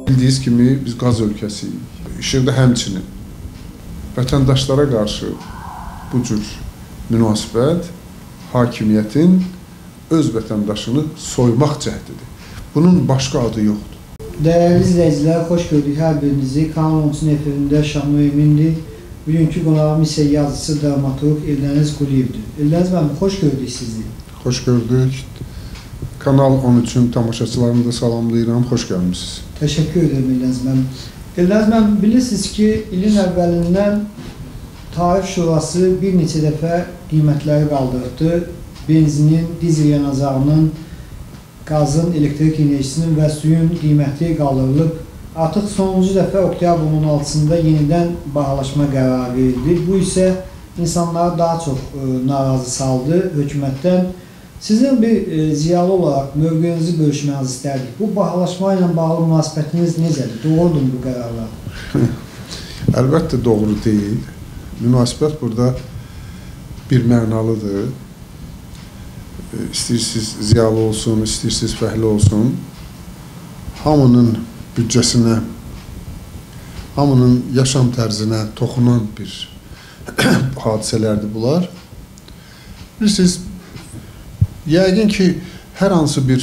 Bildiyiniz kimi biz qaz ölkəsiyik. İşıqda həmçinin vətəndaşlara qarşı bu cür münasibət hakimiyyətin öz vətəndaşını soymaq cəhdidir. Bunun başqa adı yoxdur. Dəyərli izləyicilər, xoş gördük hər birinizi. Kanal 10-sun efirində Şamil Emindir. Bugünkü qonağım isə yazıcı, dramaturq Eldəniz Quliyevdir. Eldəniz müəllim, xoş gördük sizi. Xoş gördük. Kanal 13-ün tamaşaçılarını da salamlayıram. Xoş gəlmişsiniz. Təşəkkür edirəm Eldəniz müəllim. Eldəniz müəllim, bilirsiniz ki, ilin əvvəlindən Tarif Şurası bir neçə dəfə qiymətləri qaldırdı. Benzinin, dizel yanacağının, qazın, elektrik enerjisinin və suyun qiyməti qaldırılıb. Artıq sonuncu dəfə oktyabrın 16-sında yenidən bahalaşma qərarı verildi. Bu isə insanları daha çox narazı saldı hökumətdən. Sizin bir ziyalı olaraq mövqeyinizi bölüşmənizi istərdik. Bu bahalaşma ilə bağlı münasibətiniz necədir? Doğrudur bu qərarlar? Əlbəttə doğru deyil. Münasibət burada bir mənalıdır. İstəyirsiniz ziyalı olsun, istəyirsiniz fəhli olsun. Hamının büdcəsinə, hamının yaşam tərzinə toxunan bir hadisələrdir bunlar. Bilirsiniz, yəqin ki, hər hansı bir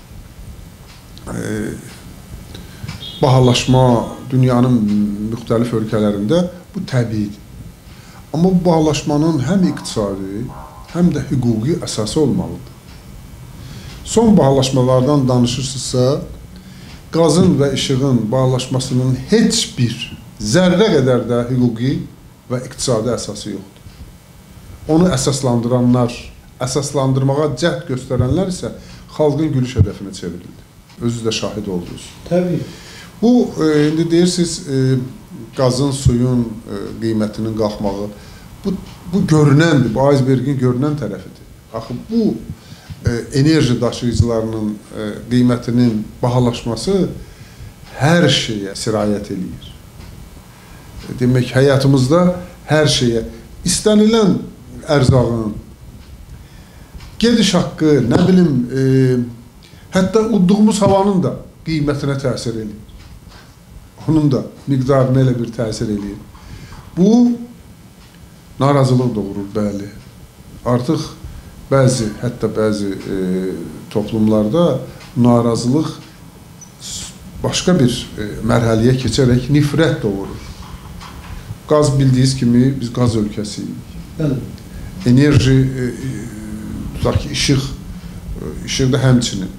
bahalaşma dünyanın müxtəlif ölkələrində bu təbiidir. Amma bu bahalaşmanın həm iqtisadi, həm də hüquqi əsası olmalıdır. Son bahalaşmalardan danışırsınızsa, qazın və işığın bahalaşmasının heç bir zərrə qədər də hüquqi və iqtisadi əsası yoxdur. Onu əsaslandıranlar, əsaslandırmağa cəhd göstərənlər isə xalqın gülüş hədəfinə çevrildi. Özünüz də şahid oldunuz. Təbii. Bu, indi deyirsiniz, qazın, suyun qiymətinin qalxmağı, bu görünəndir, bu icebergin görünən tərəfidir. Axı, bu enerji daşıyıcılarının qiymətinin bahalaşması hər şeyə sirayət edir. Demək, həyatımızda hər şeyə, istənilən ərzağın, gediş haqqı, nə bilim, hətta udduğumuz havanın da qiymətinə təsir edir. Onun da miqdarına elə bir təsir edir. Bu, narazılıq doğurur, bəli. Artıq hətta bəzi toplumlarda narazılıq başqa bir mərhələyə keçərək nifrət doğurur. Qaz bildiyiniz kimi biz qaz ölkəsiyik. Bəli. Enerji, tutaq ki, işıqda həmçinin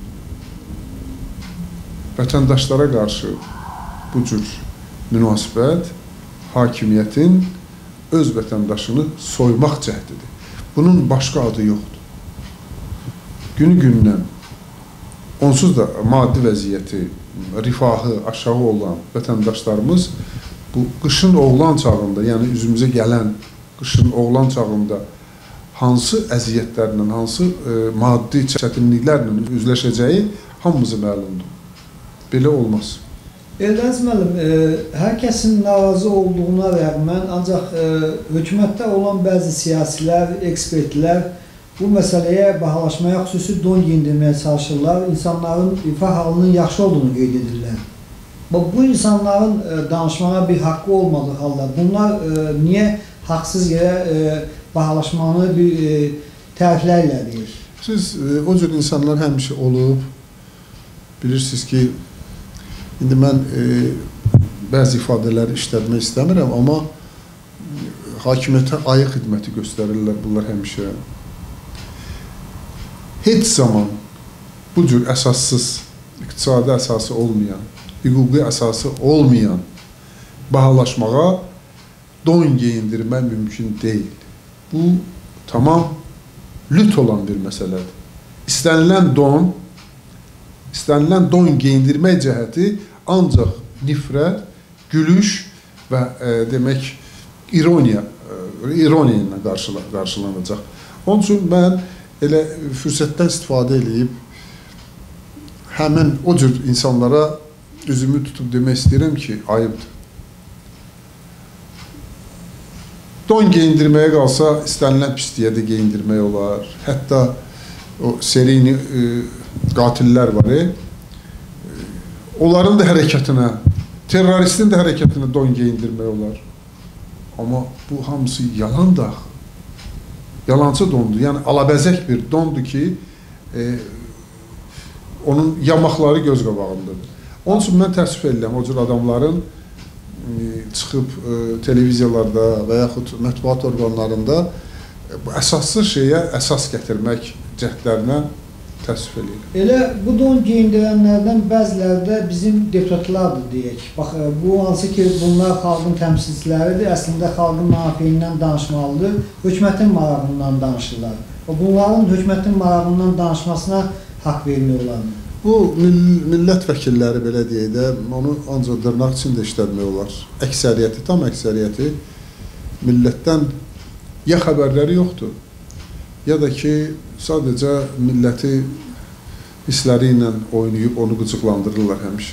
vətəndaşlara qarşı bu cür münasibət hakimiyyətin öz vətəndaşını soymaq cəhdidir. Bunun başqa adı yoxdur. Günü-gündən onsuz da maddi vəziyyəti, rifahı aşağı olan vətəndaşlarımız bu qışın oğlan çağında, yəni üzümüzə gələn qışın oğlan çağında hansı əziyyətlərlə, hansı maddi çətinliklərlə üzləşəcəyi hamımıza məlumdur. Belə olmaz. Eldəniz müəllim, hər kəsin narazı olduğuna rəğmən, ancaq hökumətdə olan bəzi siyasilər, ekspertlər bu məsələyə bahalaşmaya xüsusi don giyindirməyə çalışırlar, insanların rifah halının yaxşı olduğunu qeyd edirlər. Bu insanların danışmağa bir haqqı olmadığı halda bunlar niyə haqsız yerə bahalaşmanı bir təriflərlə deyir? Siz o cür insanlar həmişə olub, bilirsiniz ki, İndi mən bəzi ifadələri işlətmək istəmirəm, amma hakimiyyətə ayıq xidməti göstərirlər bunlar həmişə. Heç zaman bu cür əsassız, iqtisadi əsası olmayan, hüquqi əsası olmayan bahalaşmağa don geyindirmə mümkün deyil. Bu, tamam lüt olan bir məsələdir. İstənilən don geyindirmək cəhəti ancaq nifrət, gülüş və demək, ironiya ilə qarşılanacaq. Onun üçün mən elə fürsətdən istifadə edib həmin o cür insanlara üzümü tutub demək istəyirəm ki, ayıbdır. Don geyindirməyə qalsa istənilən pisliyə də geyindirmək olar. Hətta o serini qatillər var, onların da hərəkətinə, terroristin də hərəkətinə don geyindirmək olar. Amma bu hamısı yalandır. Yalancı dondur. Yəni alabəzək bir dondur ki, onun yamaqları göz qabağındadır. Onun üçün mən təəssüf edirəm o cür adamların çıxıb televiziyalarda və yaxud mətbuat orqanlarında bu əsassız şeyə əsas gətirmək cəhdlərinə təəssüf edirəm. Elə bu don geyindirənlərdən bəziləri də bizim deputatlardır deyək. Bax, bu hansı ki, bunlar xalqın təmsilçiləridir, əslində xalqın mənafelerindən danışmalıdır, hökumətin marağından danışırlar. Bunların hökumətin marağından danışmasına haqq vermiyorlar. Bu millət vəkilləri belə deyək də, onu ancaq dırnaq içində işlətmək olar. Əksəriyyəti, tam əksəriyyəti millətdən ya xəbərləri yoxdur, ya da ki, sadəcə milləti hissləri ilə oynayıb, onu qıcıqlandırırlar həmişə.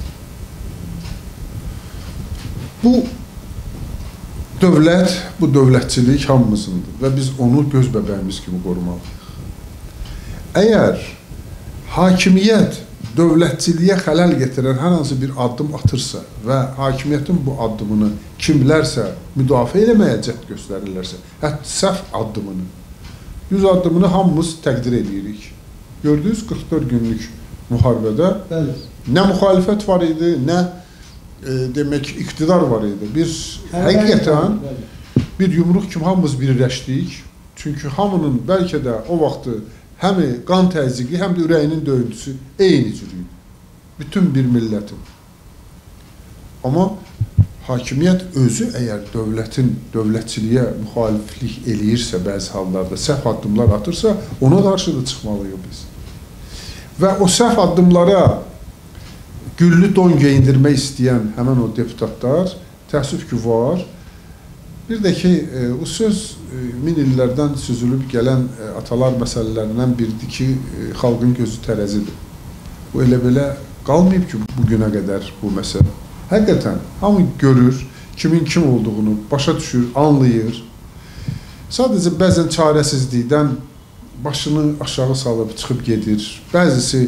Bu dövlət, bu dövlətçilik hamımızındır və biz onu göz bəbəyimiz kimi qorumalıyıq. Əgər hakimiyyət dövlətçiliyə xələl gətirən hər hansı bir addım atırsa və hakimiyyətin bu addımını kimlərsə müdafiə eləməyə cəhd göstərirlərsə, hətta səhv addımını, 100 addımını hamımız təqdir edirik. Gördünüz 44 günlük müharibədə nə müxalifət var idi, nə demək iqtidar var idi. Biz həqiqətən bir yumruq kimi hamımız birləşdik. Çünki hamının bəlkə də o vaxtı həm qan təzyiqi, həm də ürəyinin döyüntüsü eyni cür idi. Bütün bir millətin. Amma hakimiyyət özü əgər dövlətçiliyə müxaliflik eləyirsə, bəzi hallarda səhv addımlar atırsa, ona qarşı da çıxmalıyıq biz. Və o səhv addımlara güllü don geyindirmək istəyən həmən o deputatlar təəssüf ki var. Bir də ki, o söz 1000 illərdən süzülüb gələn atalar məsələlərindən biridir ki, xalqın gözü tərəzidir. Bu elə belə qalmayıb ki, bugünə qədər bu məsələ. Həqiqətən, hamı görür, kimin kim olduğunu başa düşür, anlayır. Sadəcə bəzən çarəsizlikdən başını aşağı salıb çıxıb gedir. Bəzisi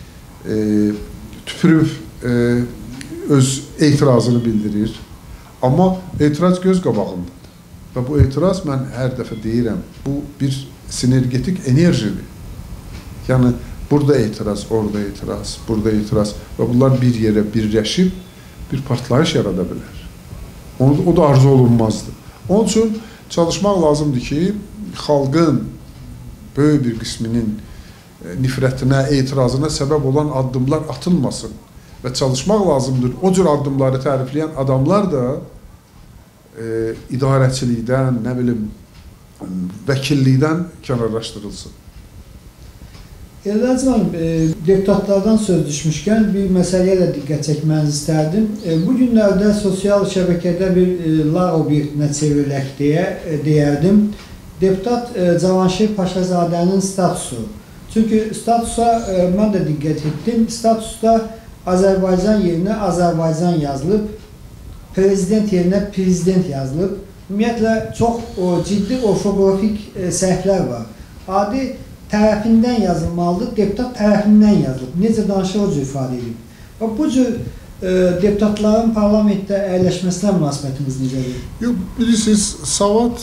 tüpürüb öz etirazını bildirir. Amma etiraz göz qabağındadır. Və bu etiraz, mən hər dəfə deyirəm, bu bir sinergetik enerjidir. Yəni, burada etiraz, orada etiraz, burada etiraz və bunlar bir yerə birləşib bir partlayış yarada bilər. O da arzu olunmazdır. Onun üçün çalışmaq lazımdır ki, xalqın böyük bir qisminin nifrətinə, etirazına səbəb olan addımlar atılmasın və çalışmaq lazımdır. O cür addımları tərifləyən adamlar da idarəçilikdən, nə bilim, vəkillikdən kənarlaşdırılsın. Eldəniz müəllim, deputatlardan söz düşmüşkən bir məsələyə də diqqət çəkmənizi istərdim. Bu günlərdə sosial şəbəkədə bir lar obyektinə çevrilək deyə deyərdim. Deputat Cavanşir Paşazadənin statusu. Çünki statusa mən də diqqət etdim. Statusda Azərbaycan yerinə Azərbaycan yazılıb, prezident yerinə prezident yazılıb. Ümumiyyətlə, çox ciddi orfoqrafik səhvlər var. Adi tərəfindən yazılmalıdır, deputat tərəfindən yazılıb. Necə danışır, o cür ifadə edib. Bu cür deputatların parlamentdə əyləşməsinə münasibətiniz necədir? Yox, bilirsiniz, Savad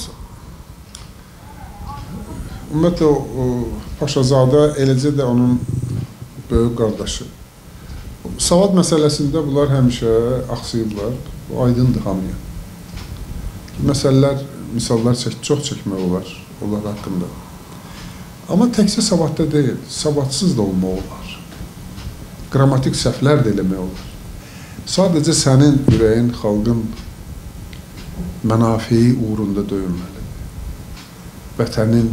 ümumiyyətlə Paşazadə, eləcə də onun böyük qardaşı. Savad məsələsində bunlar həmişə axsayıblar, bu aydındır hamıya. Məsələlər, misallar çox çəkmək olar, onlar haqqında. Amma təkcə savadda deyil, savadsız da olmaq olar. Qrammatik səhvlər də eləmək olar. Sadəcə sənin ürəyin xalqın mənafeyi uğrunda döyünməlidir. Vətənin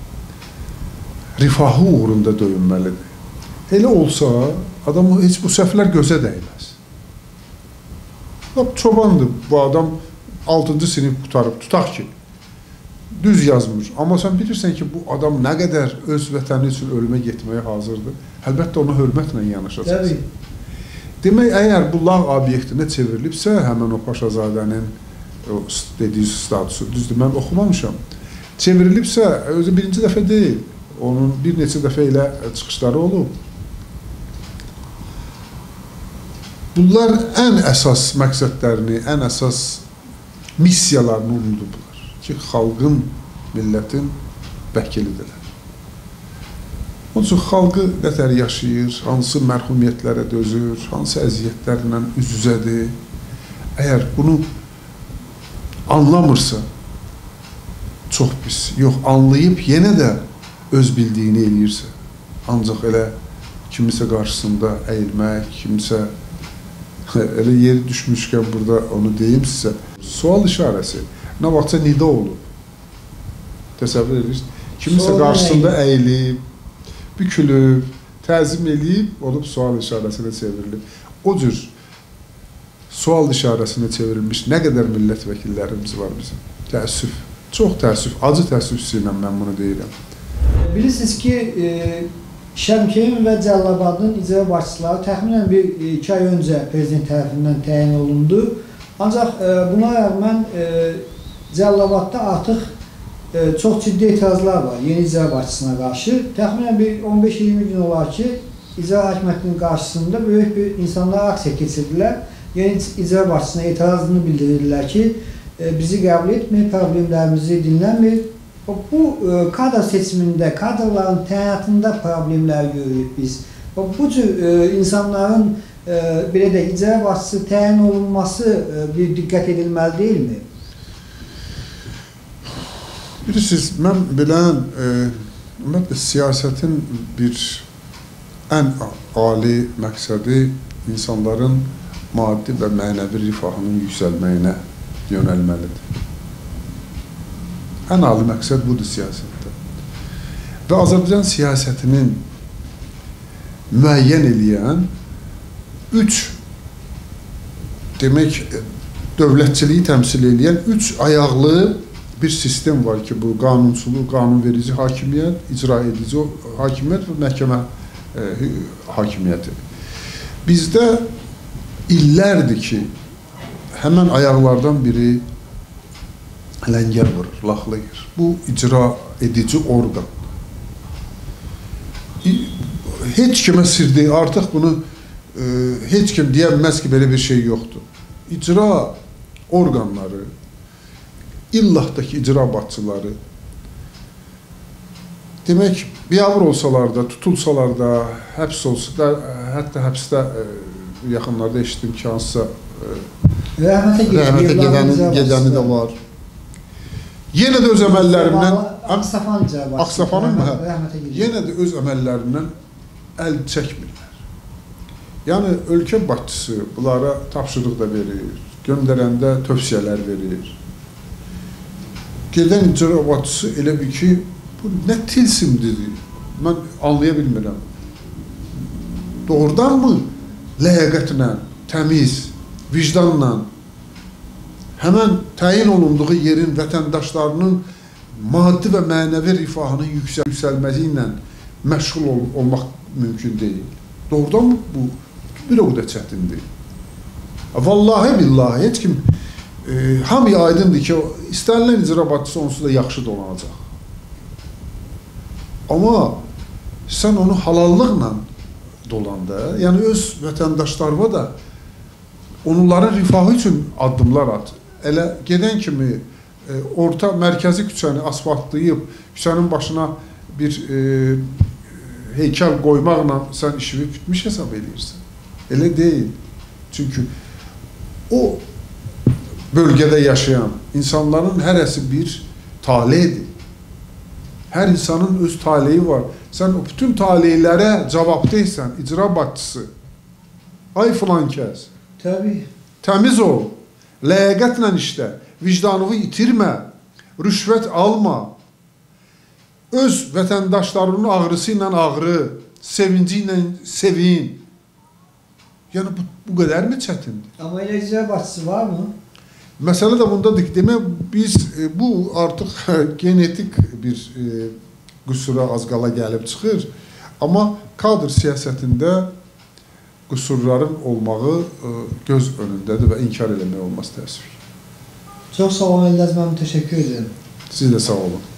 rifahı uğrunda döyünməlidir. Elə olsa, adamı heç bu səhvlər gözə dəyməz. Çobandır bu adam, 6-cı sinif qutarıb, tutaq ki, düz yazmır. Amma sən bilirsən ki, bu adam nə qədər öz vətəni üçün ölümə getməyə hazırdır. Əlbəttə, ona hörmətlə yanaşacaqsın. Demək, əgər bu lağ obyektinə çevrilibsə, həmən o Paşazadənin dediyi statusu, düzdür, mən oxumamışam. Çevrilibsə, özü birinci dəfə deyil, onun bir neçə dəfə ilə çıxışları olub. Bunlar ən əsas məqsədlərini, ən əsas missiyalarını unudublar ki, xalqın, millətin vəkilidirlər. Onun üçün xalqı nətər yaşayır, hansı mərhumiyyətlərə dözür, hansı əziyyətlərlə üz-üzədir. Əgər bunu anlamırsa, çox pis. Yox, anlayıb yenə də öz bildiyini eləyirsə, ancaq elə kimisə qarşısında əyilmək, kimisə elə yeri düşmüşkən burada onu deyim sizə. Sual işarəsi nə vaxtsa nida olub. Təsəvvür edirsiniz. Kimisə qarşısında əyilib, bükülüb, təzim eləyib, olub sual işarəsinə çevrilib. O cür sual işarəsinə çevrilmiş nə qədər millət vəkillərimiz var bizim. Təəssüf, çox təəssüf, acı təəssüf ilə mən bunu deyirəm. Bilirsiniz ki, Şəmkirin və Cəlilabadın icra başçıları təxminən 2 ay öncə prezident tərəfindən təyin olundu. Ancaq buna rəğmən Cəlilabadda artıq çox ciddi etirazlar var yeni icra başçısına qarşı. Təxminən 15-20 gün olar ki, icra hakimiyyətinin qarşısında böyük bir insanlar aksiya keçirdilər. Yeni icra başçısına etirazını bildirirlər ki, bizi qəbul etmir, problemlərimizi dinləmir. Bu kadr seçimində, kadrların təyinatında problemlər görürük biz. Bu cür insanların belə də icra başçısı təyin olunması bir diqqət edilməli deyilmi? Bilirsiniz, mən bilən, ümumiyyətlə siyasətin bir ən ali məqsədi insanların maddi və mənəvi rifahının yüksəlməyinə yönəlməlidir. Ən ali məqsəd budur siyasətdə. Və Azərbaycan siyasətinin müəyyən eləyən 3 demək, dövlətçiliyi təmsil eləyən 3 ayaqlı bir sistem var ki, bu qanunsuluq, qanunverici hakimiyyət, icra edici hakimiyyət və məhkəmə hakimiyyəti. Bizdə illərdir ki, həmən ayaqlardan biri ləngər vurur, laxlayır. Bu icra edici orqan. Heç kimə sir deyil, artıq bunu heç kim deyəməz ki, belə bir şey yoxdur. İcra orqanları, illatdakı icra başçıları, demək, biabır olsalar da, tutulsalar da, həbs olsa da, hətta həbsdə yaxınlarda eşitdim ki, hansısa rəhmətə gedəni də var. Yenə də öz əməllərindən Ağsafanın mı? Yenə də öz əməllərindən əl çəkmirlər. Yəni, ölkə başçısı bunlara tapşırıq da verir, göndərəndə tövsiyələr verir. Gedən icra başçısı elə bir ki, bu nə tilsimdir, mən anlaya bilmirəm. Doğrudan mı ləyaqətlə, təmiz, vicdanla, həmən təyin olunduğu yerin vətəndaşlarının maddi və mənəvi rifahının yüksəlməsi ilə məşğul olmaq mümkün deyil. Doğrudan mı bu bir o da çətindir? Vallahi billahi, heç kim hamıya aydındır ki, istənilən icra başçısı onsuz da yaxşı dolanacaq. Amma sən onu halallıqla dolanda, yəni öz vətəndaşlarına da onların rifahı üçün addımlar at. Elə gedən kimi orta mərkəzi küçəni asfaltlayıb, küçənin başına bir heykəl qoymaqla sən işini bitmiş hesab edirsən. Elə deyil. Çünki o bölgədə yaşayan insanların hərəsi bir taledir. Hər insanın öz taleyi var. Sən o bütün taleylərə cavabdeysən, icra başçısı. Ay filan kəs. Təbii. Təmiz ol, ləyaqətlə işlə, vicdanını itirmə, rüşvət alma. Öz vətəndaşlarının ağrısı ilə ağrı, sevinci ilə sevin. Yəni, bu qədər mi çətindir? Amma elə icra başçısı var mı? Məsələ də bundadır ki, demək, biz bu artıq genetik bir qüsura az qala gəlib çıxır. Amma kadr siyasətində qüsurların olmağı göz önündədir və inkar eləmək olmaz təəssüf. Çox sağ olun, Eldəz, mən təşəkkür edirəm. Siz də sağ olun.